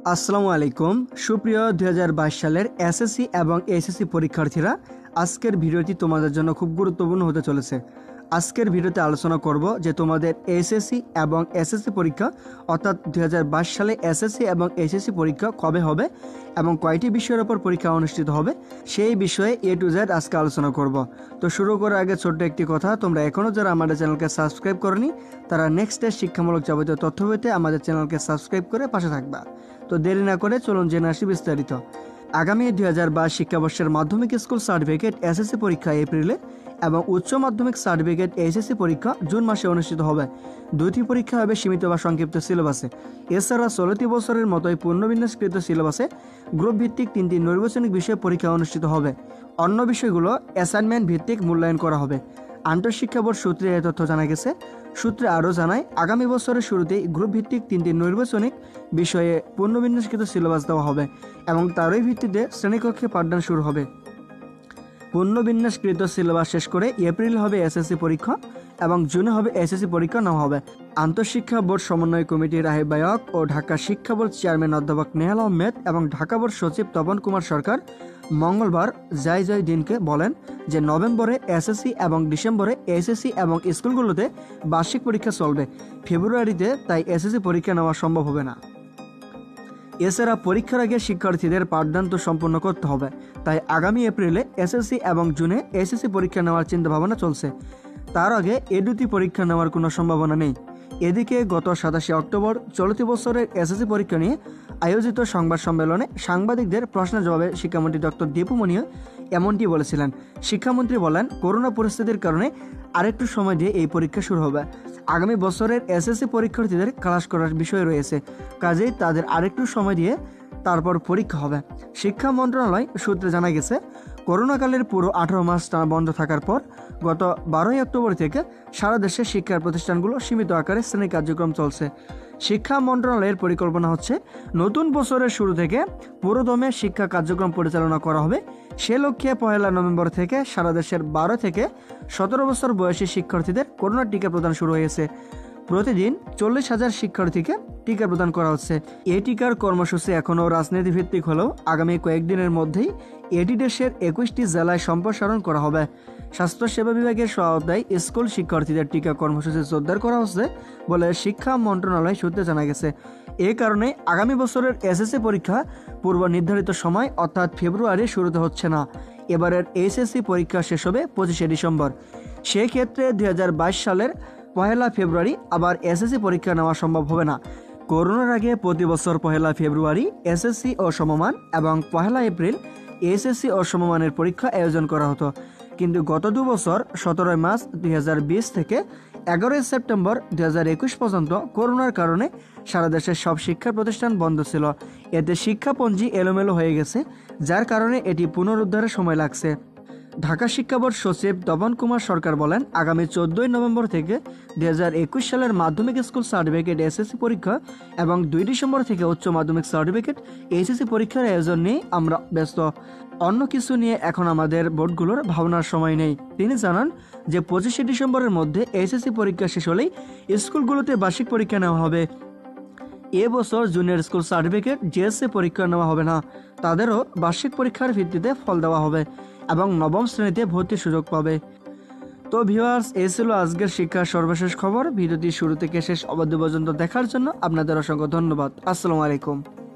আসসালামু আলাইকুম সুপ্রিয় 2022 সালের এসএসসি এবং এইচএসসি পরীক্ষার্থীরা, আজকের ভিডিওটি তোমাদের জন্য খুব গুরুত্বপূর্ণ হতে চলেছে। আজকের ভিডিওতে আলোচনা করব যে তোমাদের এইচএসসি এবং এসএসসি পরীক্ষা অর্থাৎ 2022 সালে এসএসসি এবং এইচএসসি পরীক্ষা কবে হবে এবং কয়টি বিষয়ের উপর পরীক্ষা অনুষ্ঠিত হবে সেই বিষয়ে A to Z আজকে আলোচনা করব। তো শুরু করার আগে ছোট্ট একটি কথা, তোমরা এখনও যারা আমাদের চ্যানেলকে সাবস্ক্রাইব করনি তারা নেক্সটের শিক্ষামূলক যাবতীয় তথ্য পেতে আমাদের চ্যানেলকে সাবস্ক্রাইব করে পাশে থাকবা। তো দেরি না করে চলুন জেনে আসি বিস্তারিত। আগামী 2022 শিক্ষাবর্ষের মাধ্যমিক স্কুল সার্টিফিকেট এসএসসি পরীক্ষা এপ্রিলে এবং উচ্চ মাধ্যমিক সার্টিফিকেট এইচএসসি পরীক্ষা জুন মাসে অনুষ্ঠিত হবে। দুইটি পরীক্ষা হবে সীমিত বা সংক্ষিপ্ত সিলেবাসে। এছাড়া চলতি বছরের মতোই পুনর্বিন্যাসকৃত সিলেবাসে গ্রুপ ভিত্তিক 3টি নৈর্বাচনিক বিষয়ে পরীক্ষা অনুষ্ঠিত হবে। অন্য বিষয়গুলো অ্যাসাইনমেন্ট ভিত্তিক মূল্যায়ন করা হবে। আন্তঃশিক্ষা বোর্ড সূত্রে এই তথ্য জানা গেছে। সূত্রে আরও জানায়, আগামী বছরের শুরুতেই গ্রুপ ভিত্তিক 3টি নৈর্বাচনিক বিষয়ে পুনর্বিন্যাসকৃত সিলেবাস দেওয়া হবে এবং তারই ভিত্তিতে শ্রেণীকক্ষে পাঠদান শুরু হবে। পুনর্বিন্যাসকৃত সিলেবাস শেষ করে এপ্রিল হবে এসএসসি পরীক্ষা এবং জুনে হবে এইচএসসি পরীক্ষা নেওয়া হবে। আন্তঃশিক্ষা বোর্ড সমন্বয় কমিটির আহ্বায়ক ও ঢাকা শিক্ষা বোর্ড চেয়ারম্যান অধ্যাপক নেহাল আহমেদ এবং ঢাকা বোর্ড সচিব তপন কুমার সরকার মঙ্গলবার জয় দিনকে বলেন যে নভেম্বরে এসএসসি এবং ডিসেম্বরে এইচএসসি এবং স্কুলগুলোতে বার্ষিক পরীক্ষা চলবে। ফেব্রুয়ারিতে তাই এসএসসি পরীক্ষা নেওয়া সম্ভব হবে না। এছাড়া পরীক্ষার আগে শিক্ষার্থীদের পাঠদান তো সম্পন্ন করতে হবে, তাই আগামী এপ্রিলে এসএসসি এবং জুনে এইচএসসি পরীক্ষা নেওয়ার চিন্তাভাবনা চলছে। তার আগে এ দুটি পরীক্ষা নেওয়ার কোনো সম্ভাবনা নেই। এদিকে গত 27 অক্টোবর চলতি বছরের এসএসসি পরীক্ষা নিয়ে আয়োজিত সংবাদ সম্মেলনে সাংবাদিকদের প্রশ্নের জবাবে শিক্ষামন্ত্রী ডক্টর দীপু মনি এমনটি বলেছিলেন। শিক্ষামন্ত্রী বলেন, করোনা পরিস্থিতির কারণে আরেকটু সময় দিয়ে এই পরীক্ষা শুরু হবে। আগামী বছরের এসএসসি পরীক্ষার্থীদের ক্লাস করার বিষয় রয়েছে, কাজেই তাদের আরেকটু সময় দিয়ে তারপর পরীক্ষা হবে। শিক্ষা মন্ত্রণালয় সূত্রে জানা গেছে, করোনাকালের পুরো 18 মাস টানা বন্ধ থাকার পর গত 12 অক্টোবর থেকে সারা দেশে শিক্ষা প্রতিষ্ঠানগুলো সীমিত আকারে শ্রেণী কার্যক্রম চলছে। শিক্ষা মন্ত্রণালয়ের পরিকল্পনা হচ্ছে নতুন বছরের শুরু থেকে পুরোদমে শিক্ষা কার্যক্রম পরিচালনা করা হবে। সে লক্ষ্যে 1 নভেম্বর থেকে সারা দেশের 12 থেকে 17 বছর বয়সী শিক্ষার্থীদের করোনা টিকা প্রদান শুরু হয়েছে। প্রতিদিন 40,000 শিক্ষার্থীকে টিকা প্রদান করা হচ্ছে। এই টিকার কর্মসূচি এখনও রাজনীতি ভিত্তিক হলেও আগামী কয়েকদিনের মধ্যেই এটি দেশের 21টি জেলায় সম্প্রসারণ করা হবে। স্বাস্থ্যসেবা বিভাগের সহায়তায় স্কুল শিক্ষার্থীদের টিকা কর্মসূচি জোরদার করা হচ্ছে বলে শিক্ষা মন্ত্রণালয় সূত্রে জানা গেছে। এ কারণে আগামী বছরের এসএসসি পরীক্ষা পূর্ব নির্ধারিত সময় অর্থাৎ ফেব্রুয়ারি শুরুতে হচ্ছে না। এবারের এইচএসসি পরীক্ষা শেষ হবে 25 ডিসেম্বর। সেক্ষেত্রে 2022 সালের 1 ফেব্রুয়ারি আবার এসএসসি পরীক্ষা নেওয়া সম্ভব হবে না। করোনার আগে প্রতি বছর 1 ফেব্রুয়ারি এসএসসি ও সমমান এবং 1 এপ্রিল এইচএসসি ও সমমানের পরীক্ষা আয়োজন করা হতো। কিন্তু গত 2 বছর 17 মার্চ 2020 থেকে 11 সেপ্টেম্বর 2021 পর্যন্ত করোনার কারণে সারা দেশের সব শিক্ষা প্রতিষ্ঠান বন্ধ ছিল। এতে শিক্ষাপঞ্জি এলোমেলো হয়ে গেছে, যার কারণে এটি পুনরুদ্ধারে সময় লাগছে। ঢাকা শিক্ষা বোর্ড সচিব তপন কুমার সরকার বলেন, আগামী 14 নভেম্বর থেকে 2021 সালের মাধ্যমিক স্কুল সার্টিফিকেট এসএসসি পরীক্ষা এবং 2 ডিসেম্বর থেকে উচ্চ মাধ্যমিক সার্টিফিকেট এইচএসসি পরীক্ষার আয়োজন নিয়ে আমরা ব্যস্ত। অন্য কিছু নিয়ে এখন আমাদের বোর্ডগুলোর ভাবনার সময় নেই। তিনি জানান যে 25 ডিসেম্বরের মধ্যে এইচএসসি পরীক্ষা শেষ হলেই স্কুলগুলোতে বার্ষিক পরীক্ষা নেওয়া হবে। এবছর জুনিয়র স্কুল সার্টিফিকেট জিএসসি পরীক্ষা নেওয়া হবে না, তাদেরও বার্ষিক পরীক্ষার ভিত্তিতে ফল দেওয়া হবে এবং নবম শ্রেণীতে ভর্তির সুযোগ পাবে। তো ভিউয়ার্স, এই ছিল আজকের শিক্ষার সর্বশেষ খবর। ভিডিওটি শুরু থেকে শেষ অবধি পর্যন্ত দেখার জন্য আপনাদের অসংখ্য ধন্যবাদ। আসসালামু আলাইকুম।